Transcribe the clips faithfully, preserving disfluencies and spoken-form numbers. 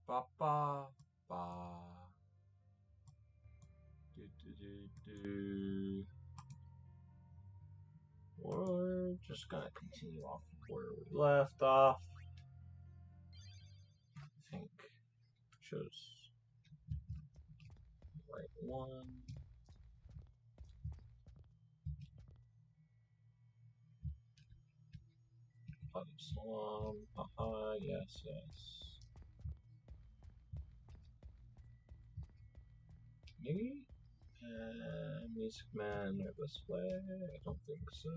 Ba ba ba. Do do do do. We're just gonna continue off where we left off. I think chose the right one. Salam. Haha, yes, yes. Maybe? Uh, Music Man or this way? I don't think so.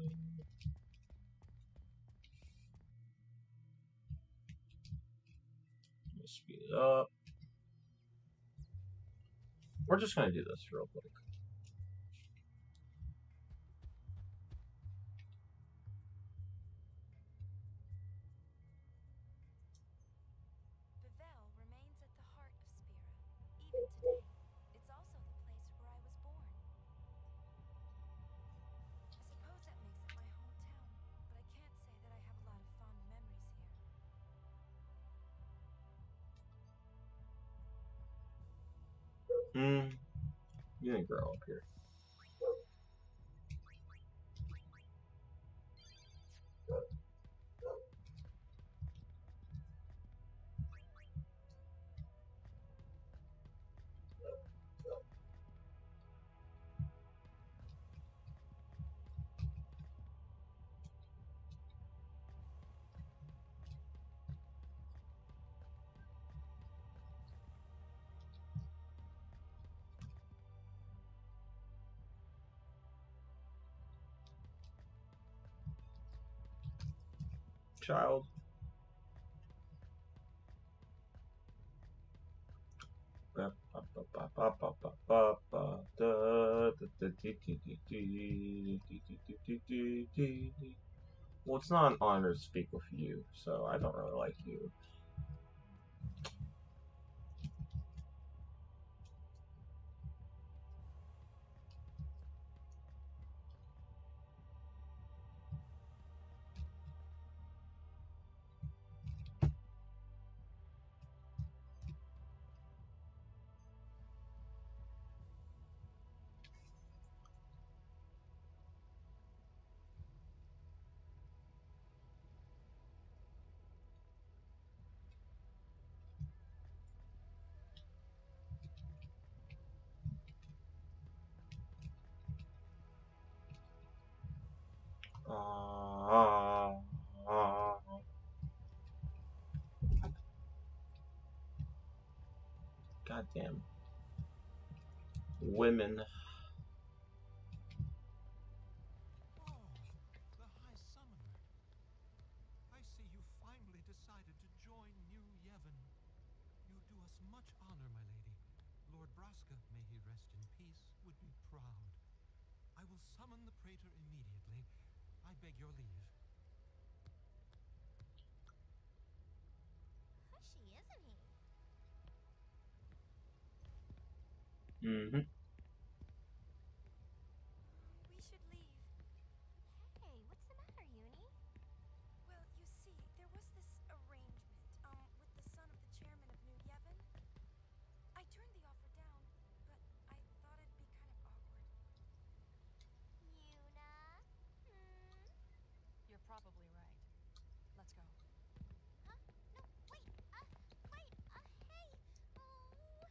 Let me speed it up. We're just gonna do this real quick. Bevelle remains at the heart of Spira, even today. It's also the place where I was born. I suppose that makes it my hometown, but I can't say that I have a lot of fond memories here. Hmm. You didn't grow up here. Child. Well, it's not an honor to speak with you, so I don't really like you. Uh, uh, goddamn women. Oh, the High Summoner. I see you finally decided to join New Yevon. You do us much honor, my lady. Lord Braska, may he rest in peace, would be proud. I will summon the Praetor immediately. I beg your leave. Hushy, isn't he? Mm-hmm. We should leave. Hey, what's the matter, Uni? Well, you see, there was this arrangement, um, with the son of the chairman of New Yevon. I turned the offer down, but I thought it'd be kind of awkward. Yuna? Hmm? You're probably right. Let's go. Huh? No, wait! Uh, wait! Uh, hey! Oh!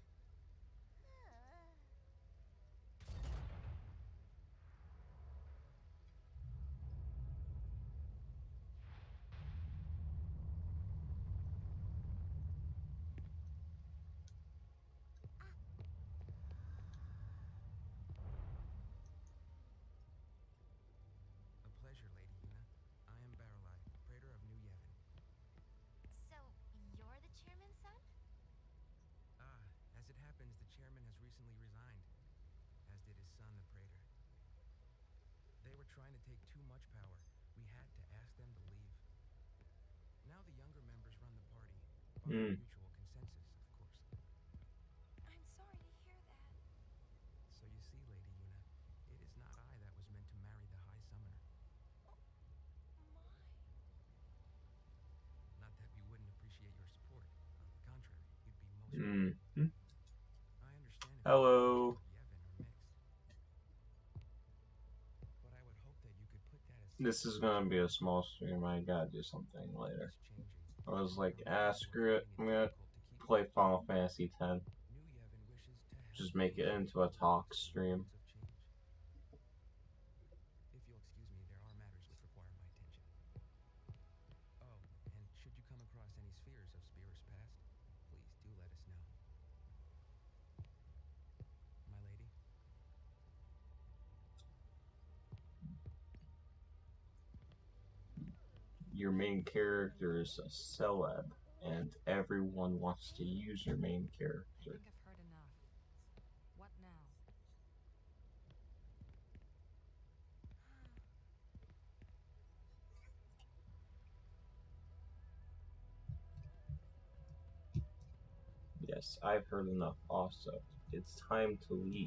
A pleasure, Lady Yuna. I am Baralai, Praetor of New Yevon. So, you're the chairman's son? Ah, as it happens, the chairman has recently resigned, as did his son, the Praetor. They were trying to take too much power. We had to ask them to leave. Now the younger members run the party, by Mm. mutual consensus, of course. I'm sorry to hear that. So you see, Lady Yuna, it is not I that was meant to marry the High Summoner. Oh, my. Not that we wouldn't appreciate your support. On the contrary, you'd be Hello. But I would hope that you could put that aside. This is gonna be a small stream. I gotta do something later. I was like, ah, screw it. I'm gonna play Final Fantasy X. Just make it into a talk stream. If you'll excuse me, there are matters which require my attention. Oh, and should you come across any spheres of Sphere's past, please do let us know. My lady? Your main character is a celeb, and everyone wants to use your main I character. think I've heard enough. What now? Yes, I've heard enough also. It's time to leave.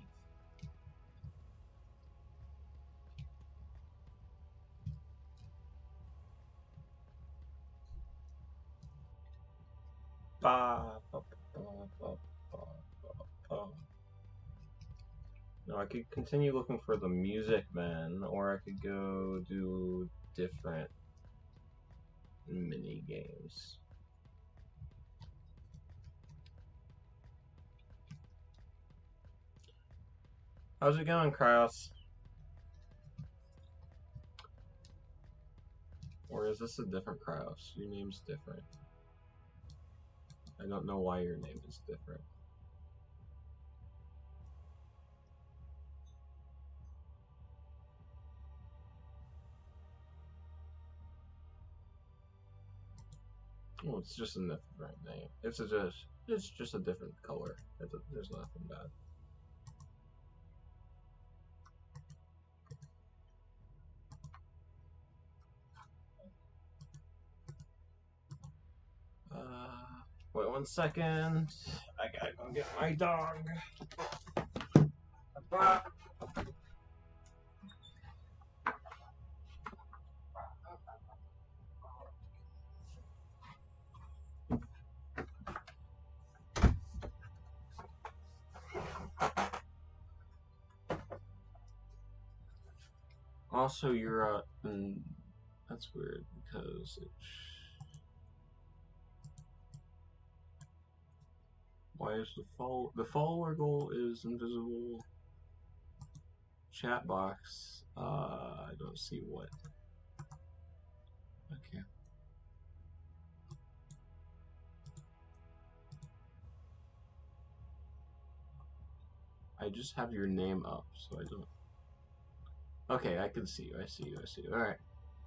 Ba, ba, ba, ba, ba, ba, ba. No, I could continue looking for the Music Man, or I could go do different mini games. How's it going, Kryos? Or is this a different Kryos? Your name's different. I don't know why your name is different. Well, it's just a different name. It's a just it's just a different color. It's a, there's nothing bad. Uh, wait one second. I gotta go get my dog. Bah. Also, you're uh, mm, that's weird because it. Why is the follow the follower goal is invisible? Chat box. Uh, I don't see what. Okay. I just have your name up, so I don't. Okay, I can see you. I see you. I see you. All right.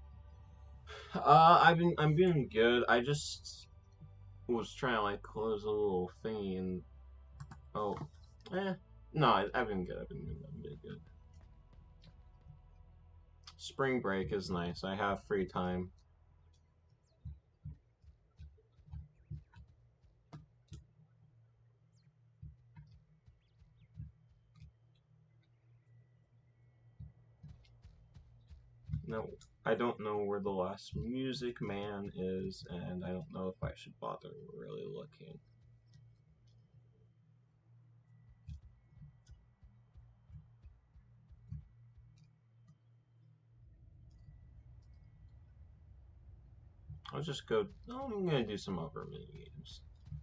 Uh, I've been I'm doing good. I just was trying to like close a little thingy and oh, eh. No, I, I've been good. I've been good. I've been good. Spring break is nice. I have free time. No, I don't know where the last Music Man is, and I don't know if I should bother really looking. I'll just go. Oh, I'm gonna do some other mini games.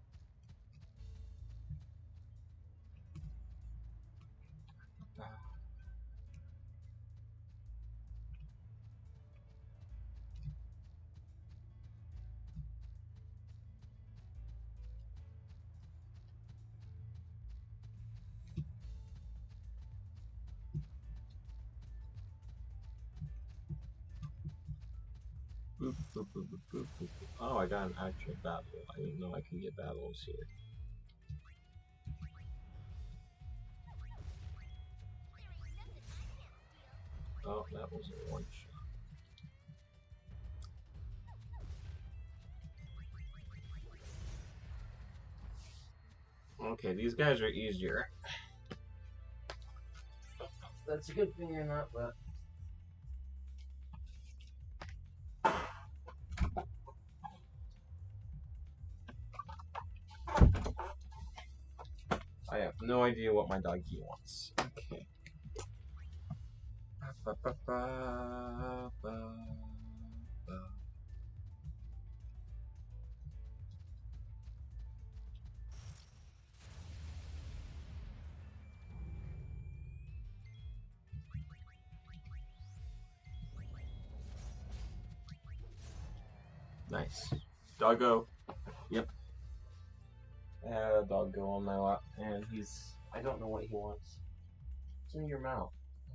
Boop, boop, boop, boop, boop, boop. Oh, I got an actual battle. I didn't know I could get battles here. Oh, that was a one shot. Okay, these guys are easier. That's a good thing you're not, but. I have no idea what my doggy wants. Okay. Ba, ba, ba, ba, ba. Nice. Doggo. Yep. I had a doggo on my lap, and he's... I don't know what he wants. It's in your mouth.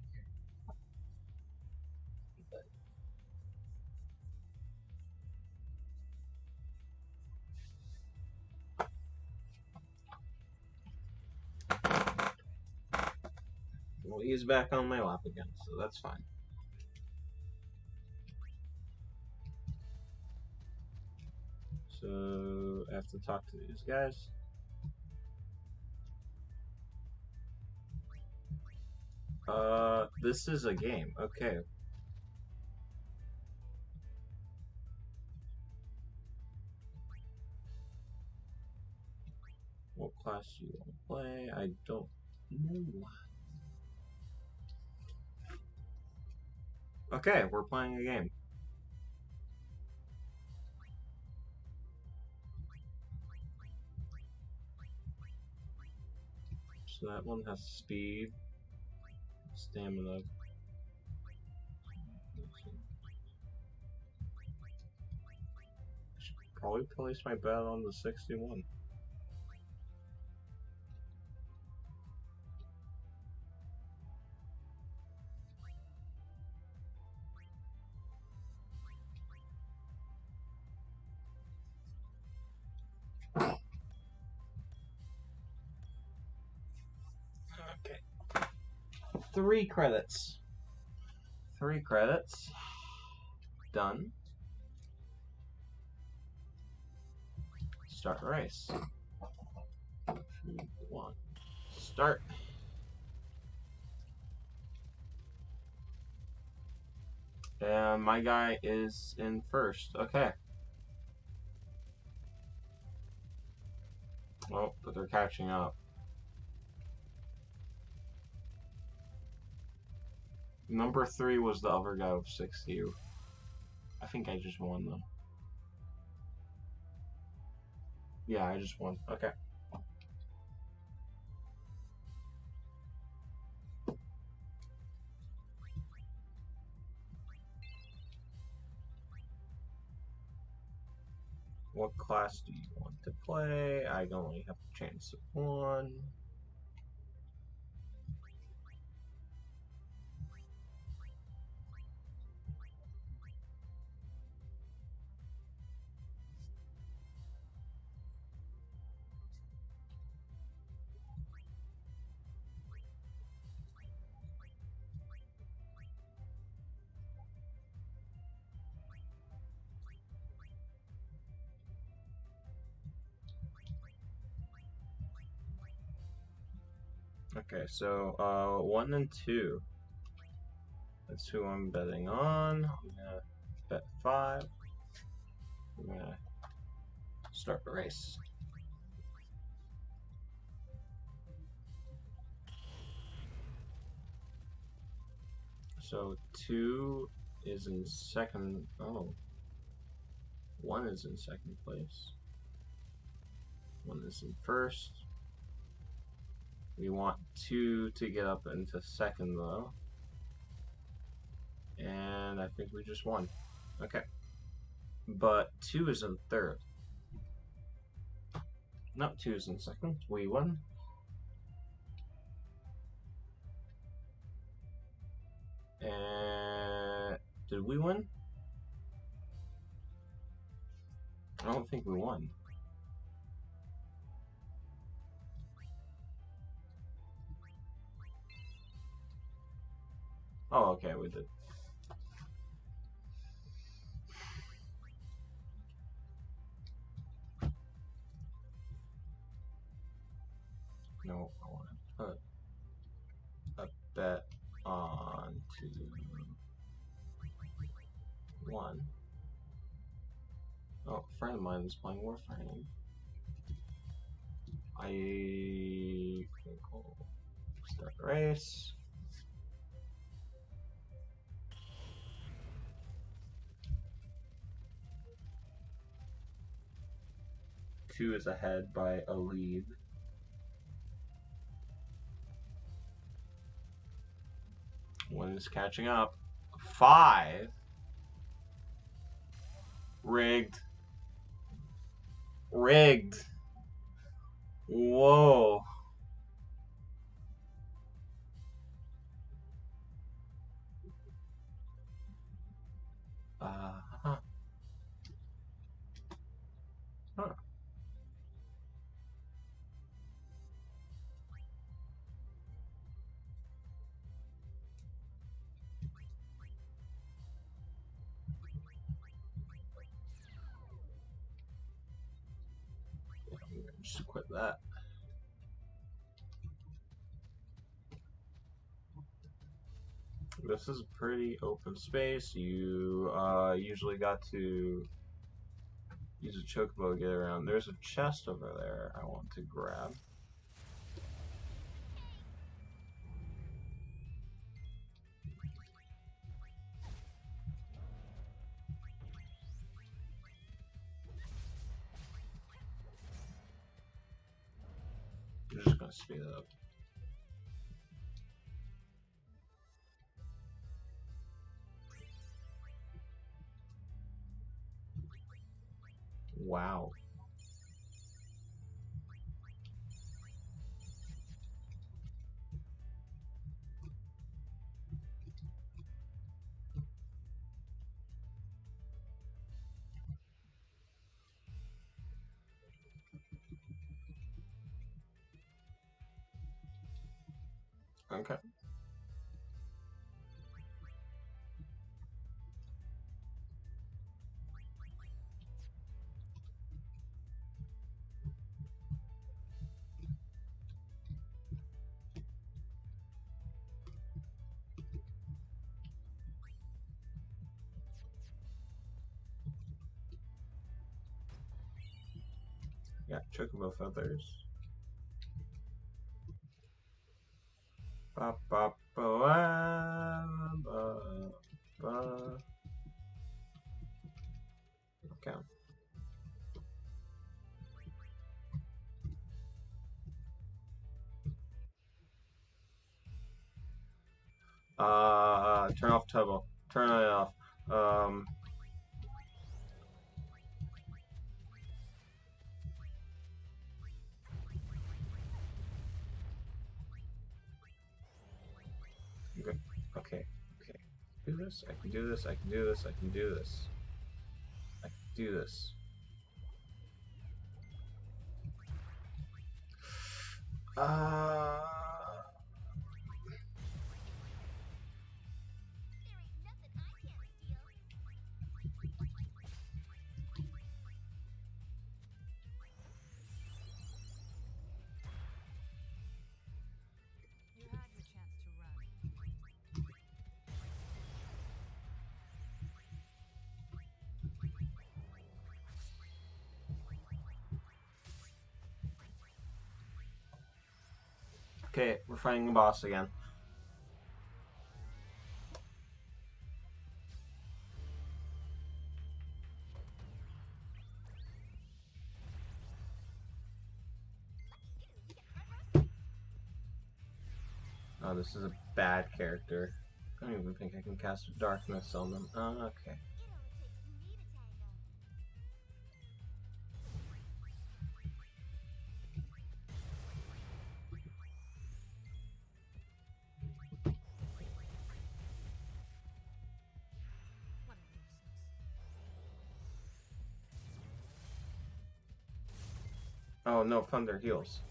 Well, he's back on my lap again, so that's fine. So, I have to talk to these guys. Uh, this is a game. Okay. What class do you want to play? I don't know. Okay, we're playing a game. So that one has speed, stamina. Should probably place my bet on the sixty-one. Okay. Three credits. Three credits. Done. Start race. Two, one. Start. And my guy is in first. Okay. Oh, but they're catching up. Number three was the other guy with sixty. I think I just won though. Yeah, I just won. Okay. What class do you want to play? I only have a chance of one. Okay, so uh, one and two. That's who I'm betting on. I'm gonna bet five. I'm gonna start the race. So two is in second. Oh, one is in second place. One is in first. We want two to get up into second though. And I think we just won. Okay. But two is in third. No, two is in second. We won. And did we win? I don't think we won. Oh, okay, we did. No, I want to put a bet on to one. Oh, a friend of mine is playing Warframe. I think We'll start the race. Two is ahead by a lead. One is catching up. Five. Rigged. Rigged. Whoa. Uh huh. Huh. Just quit that. This is a pretty open space. You uh, usually got to use a chocobo to get around. There's a chest over there I want to grab. I'm just gonna speed it up. Wow. Okay. Yeah, chocobo feathers. Ba ba ba ba ba ba. Okay. Uh, turn off turbo. Turn it off. Um. Okay. Okay. Okay. Do this. I can do this. I can do this. I can do this. I can do this. Uh. You had your chance to run. Okay, we're fighting the boss again. Oh, this is a bad character. I don't even think I can cast darkness on them. Oh, okay. What a nuisance. Oh no, thunder heals.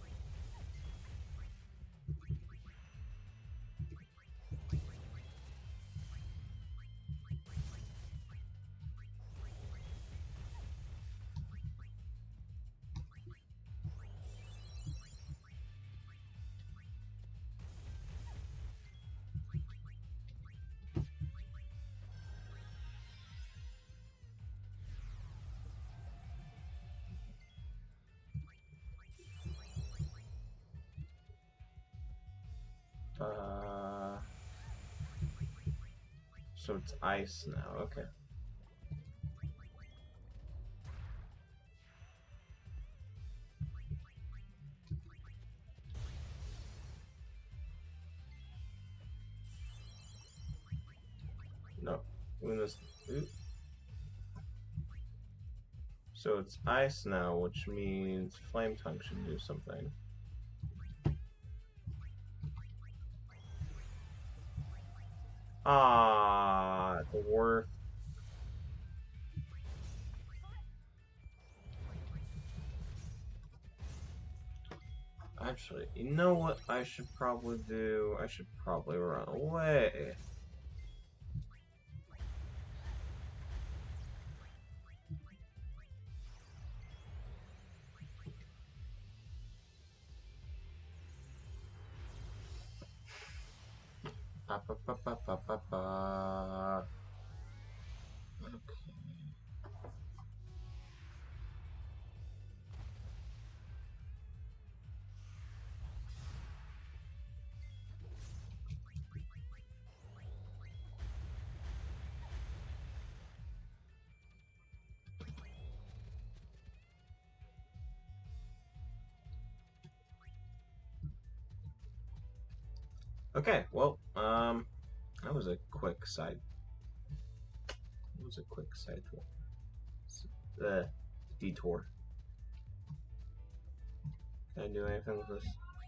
So it's ice now, okay. No. Luna's... Oop. So it's ice now, which means Flame Tongue should do something. Ah, the worth. Actually, you know what I should probably do? I should probably run away. Ba, ba, ba, ba, ba, ba, ba. Okay. Okay, well, um, that was a quick side. That was a quick side tour. Uh, detour. Can I do anything with this?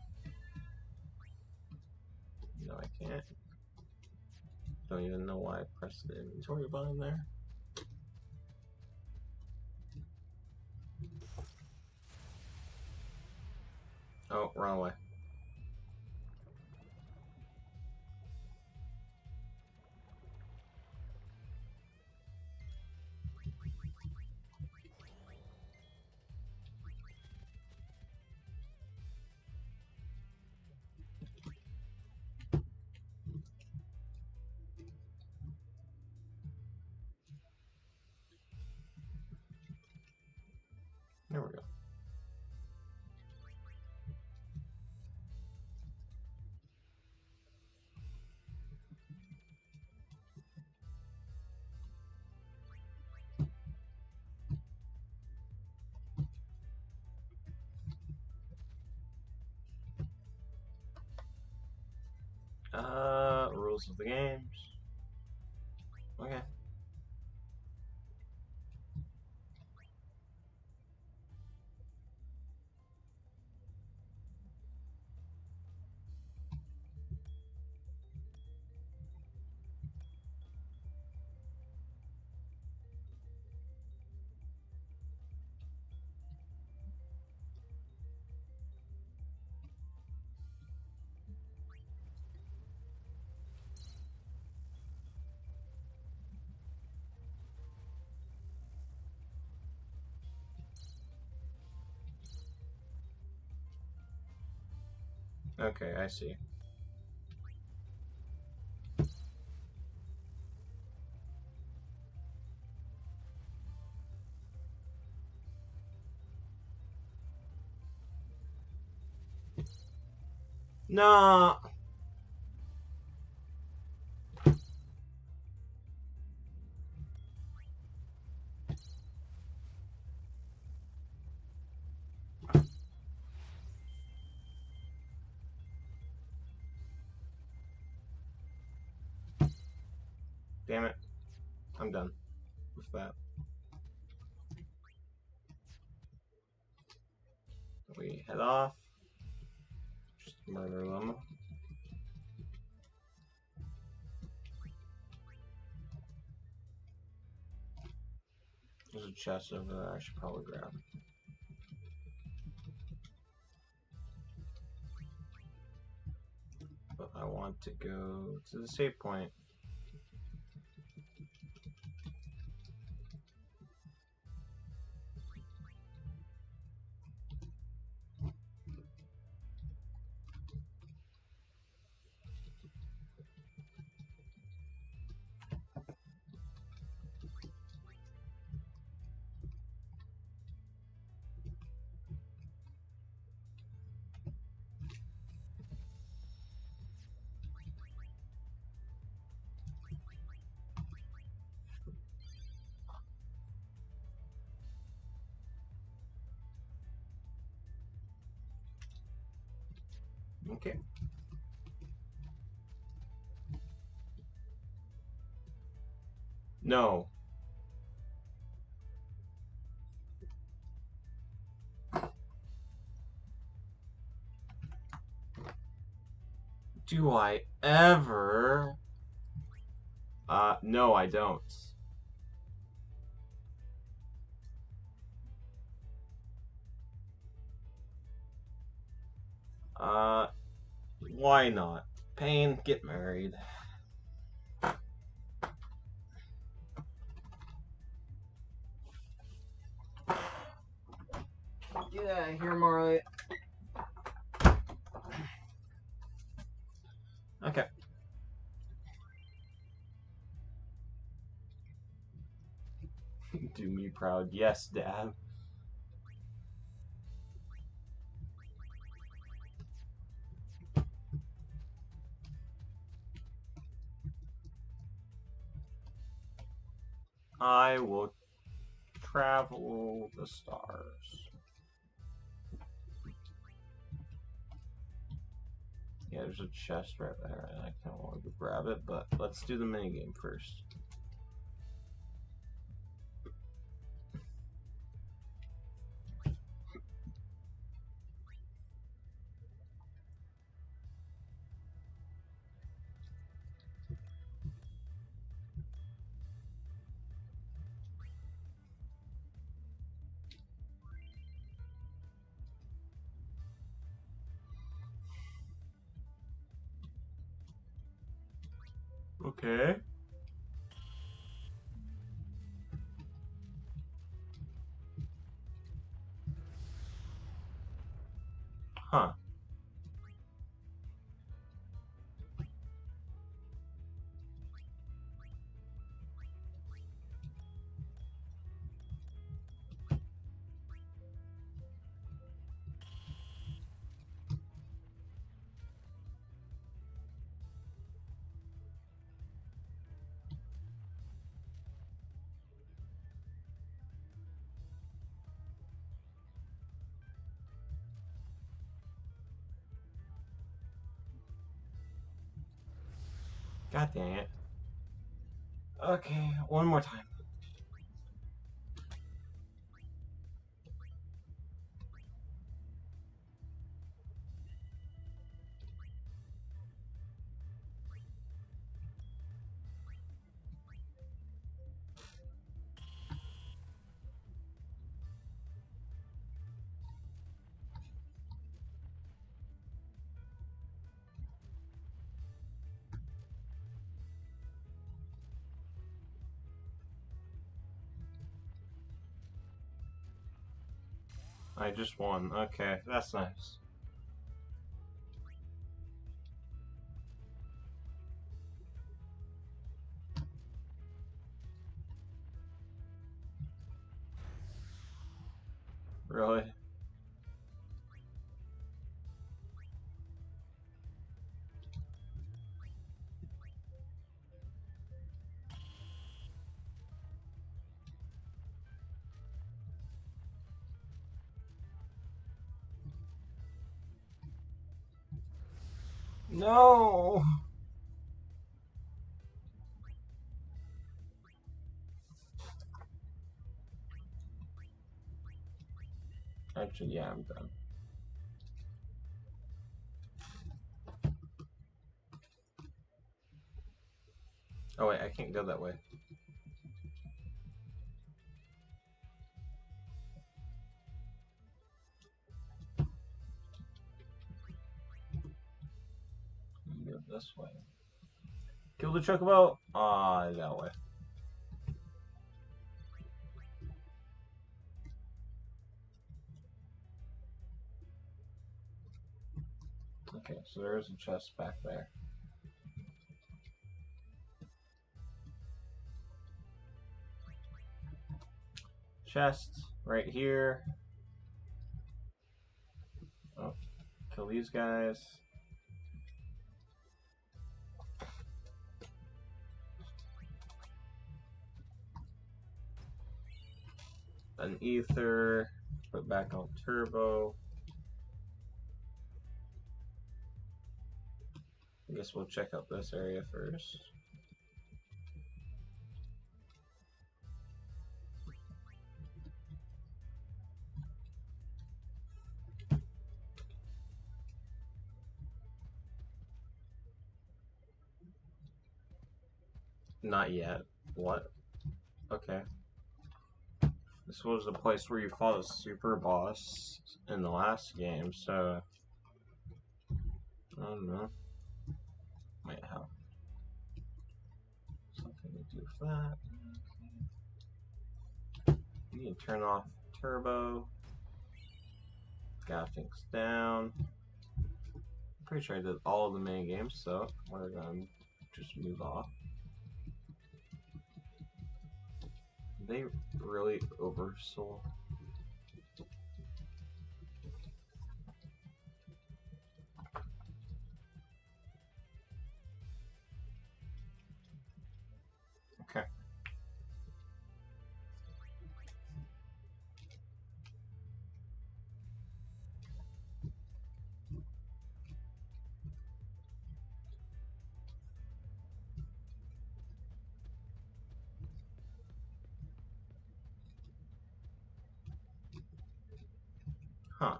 No, I can't. Don't even know why I pressed the inventory button there. Oh, wrong way. There we go. Uh, rules of the games. Okay. Okay, I see. No. Damn it. I'm done with that. We head off. Just murder them. There's a chest over there I should probably grab. But I want to go to the save point. Okay. No. Do I ever? Uh, no, I don't. Uh, why not? Pain, get married. Get out of here, Marley. Okay. Do me proud. Yes, Dad. I will travel the stars. Yeah, there's a chest right there, and I kind of want to grab it, but let's do the minigame first. Okay. Huh. God dang it. Okay, one more time. I just won. Okay, that's nice. Really? No! Actually, yeah, I'm done. Oh wait, I can't go that way. Go this way. Kill the chocobo! Ah, uh, that way. Okay, so there is a chest back there. Chest right here. Oh, kill these guys. An ether. Put back on turbo. guess we'll check out this area first. Not yet. What? Okay. This was the place where you fought a super boss in the last game, so I don't know. Might have something to do with that. You need to turn off turbo. Got things down. I'm pretty sure I did all of the mini games, so we're gonna just move off. They really oversold. Okay. Huh.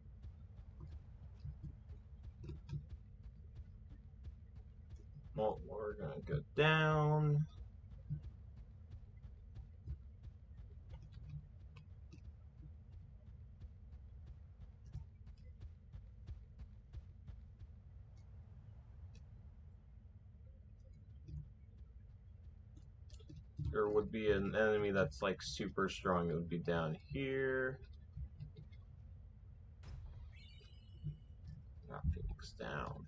Well, we're gonna go down. There would be an enemy that's like super strong. It would be down here. Not Phoenix down.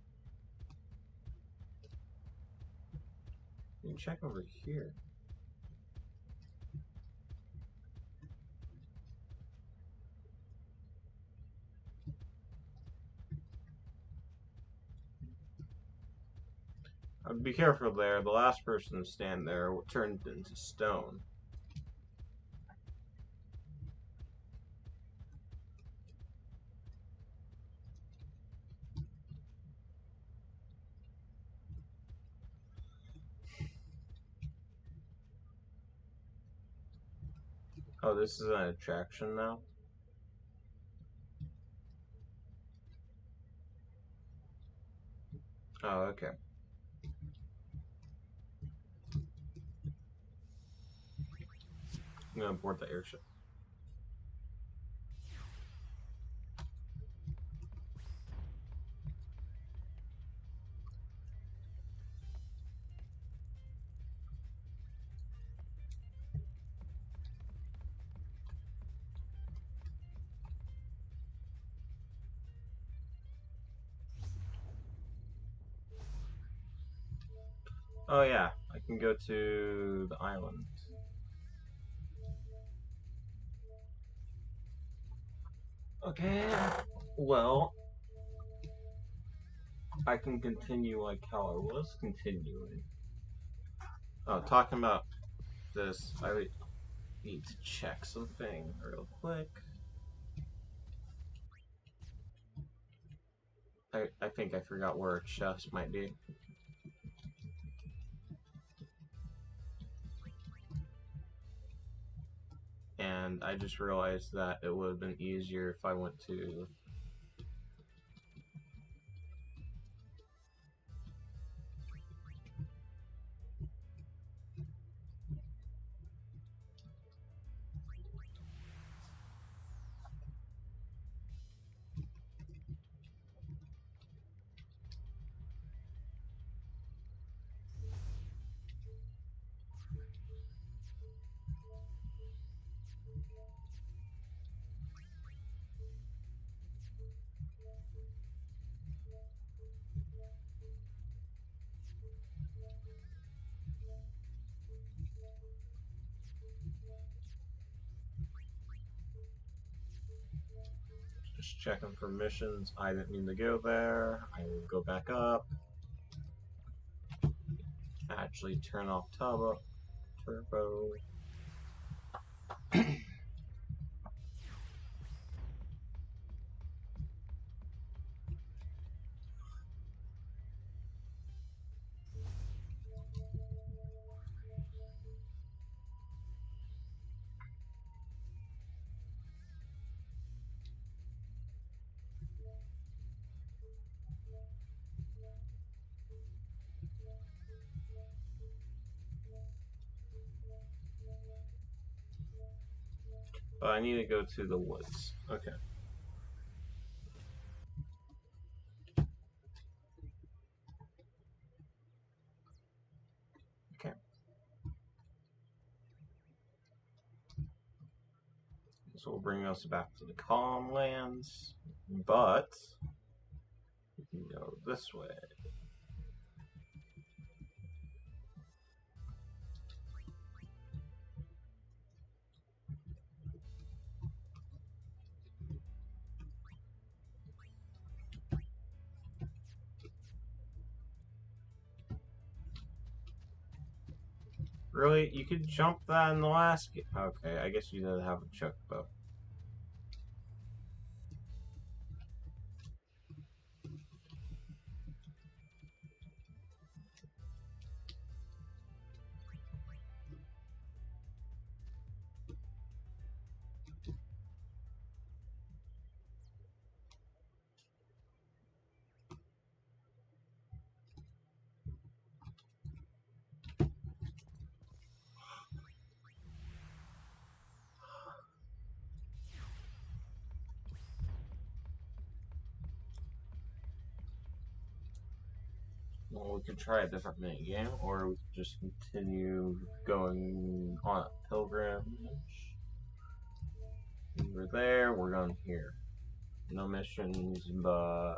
You can check over here. I'd be careful there. The last person to stand there turned into stone. Oh, this is an attraction now? Oh, okay. I'm gonna board the airship. Oh yeah, I can go to the island. Okay, well, I can continue like how I was continuing. Oh, talking about this, I need to check something real quick. I, I think I forgot where a chest might be. And I just realized that it would have been easier if I went to just checking for missions. I didn't mean to go there. I will go back up. Actually turn off turbo. Turbo. I need to go to the woods. Okay. Okay. This will bring us back to the Calm Lands, but we can go this way. Really? You could jump that in the last game? Okay, I guess you didn't have a chocobo. Well, we could try a different mini game, or we could just continue going on a pilgrimage. We're there, we're going here. No missions, but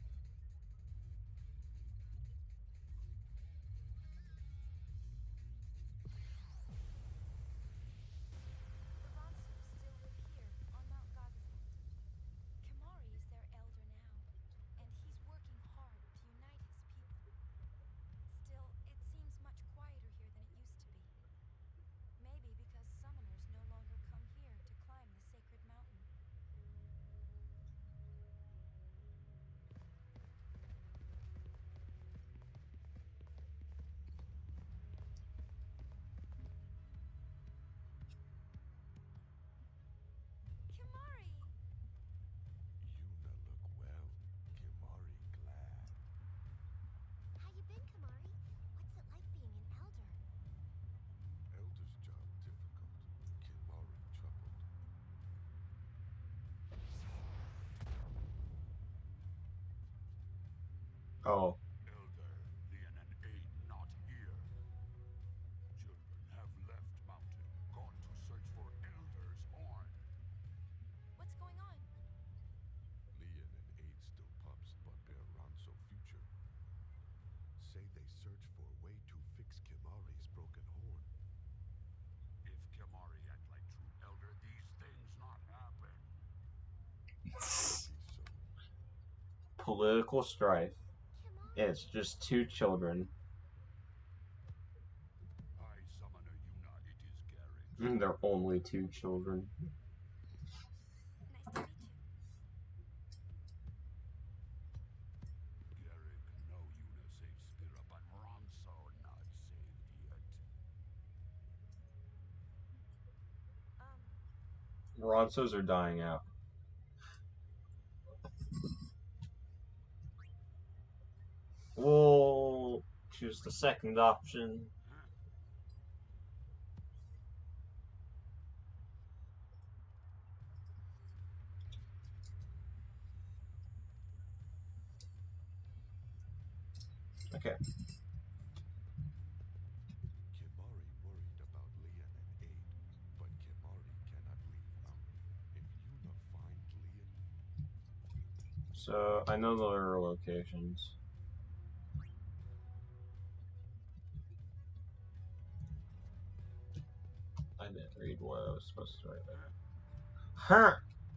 The Ronsos still live here, on Mount Gogazet. Kimari is their elder now, and he's working hard to unite his people. Still, it seems much quieter here than it used to be. Maybe because summoners no longer come here to climb the sacred mountain. Kimari! Yuna look well. Kimari glad. How you been, Kimari? What's it like being an elder? Elder's job difficult. Kimari troubled. oh, Elder, Lian and Aid not here. Children have left mountain, gone to search for Elder's horn. What's going on? Lian and Aid still pups, but bear Ronso future. Say they search for a way to fix Kimari's broken horn. If Kimari act like true elder, these things not happen. Maybe so. political strife. Kimari! It's just two children. I summoner Yuna, it is Garrick. They're only two children. Nice to meet you. Garrick know Yuna saved Spira, but Ronso not saved yet. Um, Ronsos are dying out. We'll choose the second option. Okay. Kimari worried about Lian and Aid, but Kimari cannot leave mountain. If Yuna find Lian, So I know their locations. I didn't read what I was supposed to write there. Huh!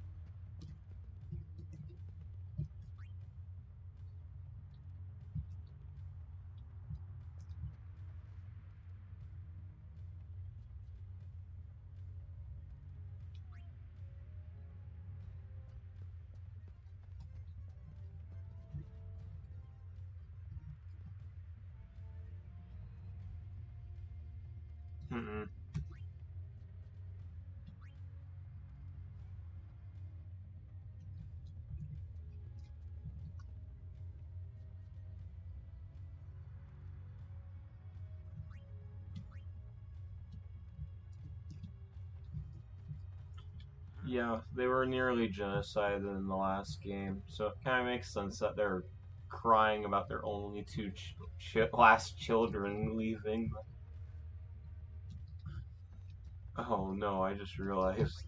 Mm-mm. Yeah, they were nearly genocided in the last game, so it kind of makes sense that they're crying about their only two ch ch last children leaving. Oh no, I just realized.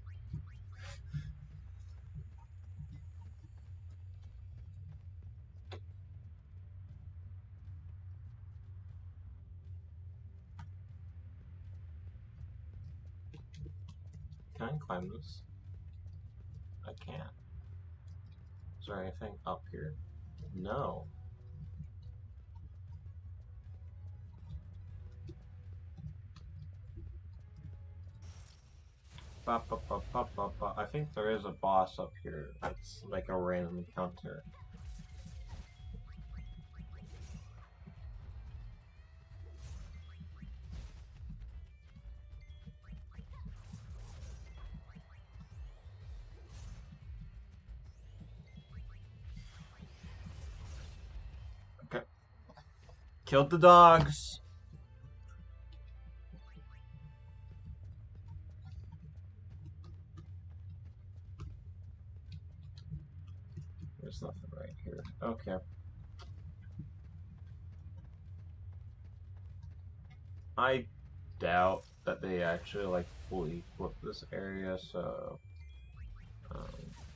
Can I climb this? I can't. Is there anything up here? No. Ba, ba, ba, ba, ba, ba. I think there is a boss up here. That's like a random encounter. Okay. Killed the dogs! There's nothing right here. Okay. I doubt that they actually like fully equip this area, so um,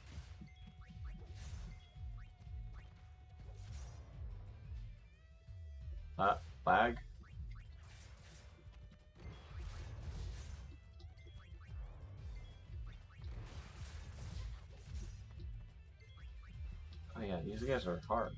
uh, lag. Oh yeah, these guys are hard.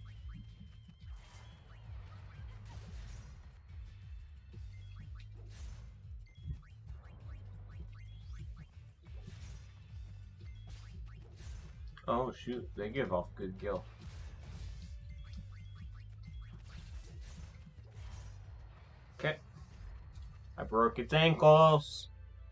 Oh shoot, they give off good gil. Okay. I broke its ankles.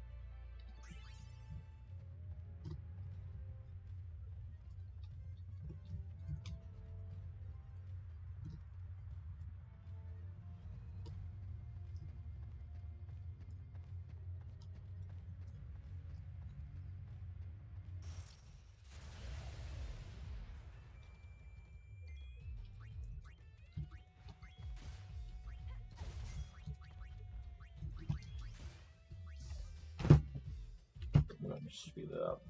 I'm gonna speed it up.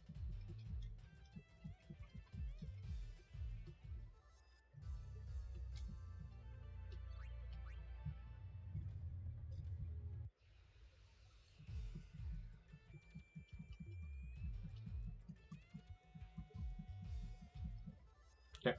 Okay.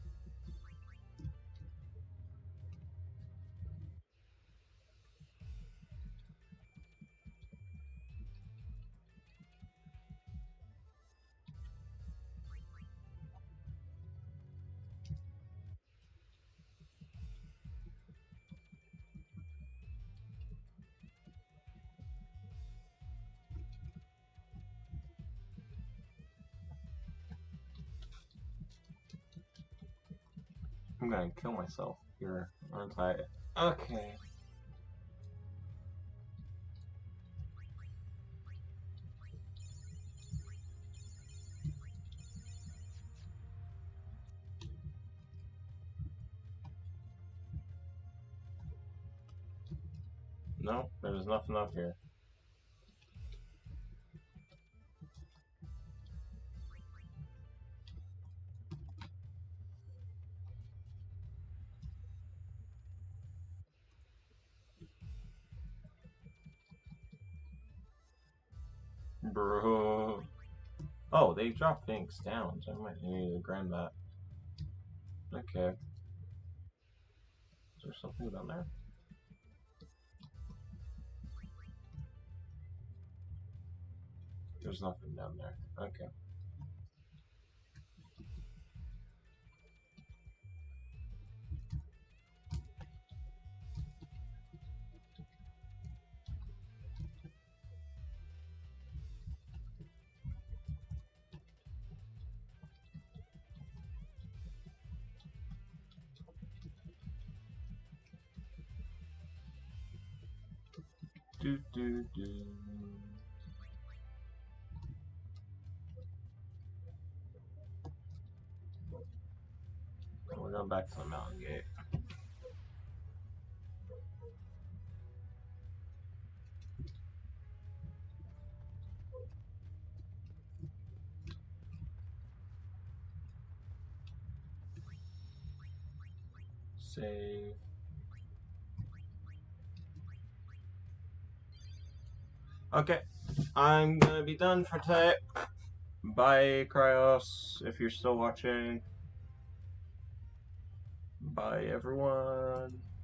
I'm gonna kill myself here, aren't I? Okay. No, there's nothing up here. Bro. Oh, they dropped things down, so I might need to grab that. Okay. Is there something down there? There's nothing down there. Okay. Do do do. Going back to the mountain gate. Save. Okay, I'm gonna be done for today. Bye, Cryos, if you're still watching. Bye, everyone.